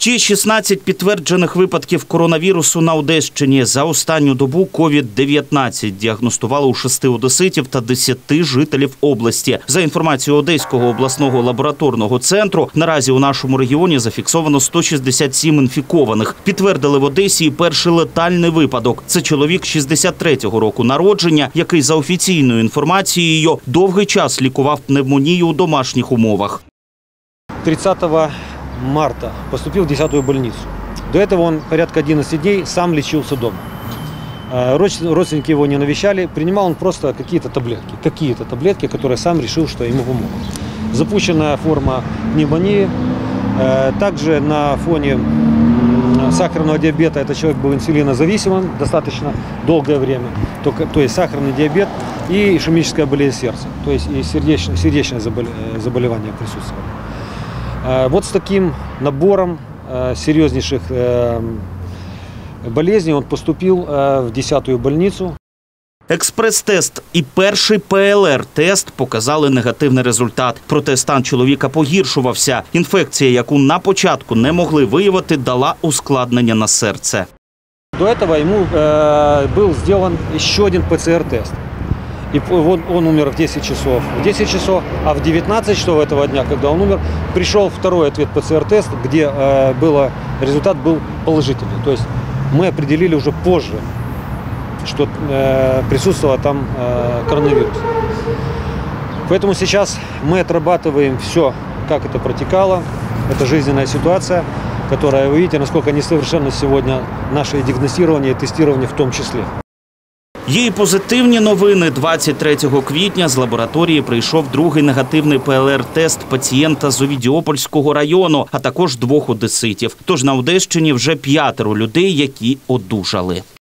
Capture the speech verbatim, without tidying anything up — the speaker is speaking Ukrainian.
Ще шістнадцять підтверджених випадків коронавірусу на Одещині. За останню добу ковід дев'ятнадцять діагностували у шести одеситів та десяти жителів області. За інформацією Одеського обласного лабораторного центру, наразі у нашому регіоні зафіксовано сто шістдесят сім інфікованих. Підтвердили в Одесі і перший летальний випадок. Це чоловік шістдесят третього року народження, який, за офіційною інформацією, довгий час лікував пневмонію у домашніх умовах. тридцатого марта поступил в десятую больницу. До этого он порядка одиннадцати дней сам лечился дома. Родственники его не навещали, принимал он просто какие-то таблетки, какие-то таблетки, которые сам решил, что ему помогут. Запущенная форма пневмонии, также на фоне сахарного диабета, этот человек был инсулинозависимым достаточно долгое время, то, то есть сахарный диабет и ишемическая болезнь сердца, то есть и сердечное, сердечное заболевание присутствовало. Вот с таким набором серьезнейших болезней он поступил в десятую больницу. Експрес-тест і перший пе ел ер-тест показали негативний результат. Проте стан чоловіка погіршувався. Інфекція, яку на початку не могли виявити, дала ускладнення на серце. До этого ему был сделан еще один пе це ер-тест. И он, он умер в десять часов. В десять часов, а в девятнадцать часов этого дня, когда он умер, пришел второй ответ пе це ер-тест, где э, было, результат был положительный. То есть мы определили уже позже, что э, присутствовал там э, коронавирус. Поэтому сейчас мы отрабатываем все, как это протекало. Это жизненная ситуация, которая, вы видите, насколько несовершенно сегодня наше диагностирование и тестирование в том числе. Є і позитивні новини. двадцять третього квітня з лабораторії прийшов другий негативний пе ел ер-тест пацієнта з Овідіопольського району, а також двох одеситів. Тож на Одещині вже п'ятеро людей, які одужали.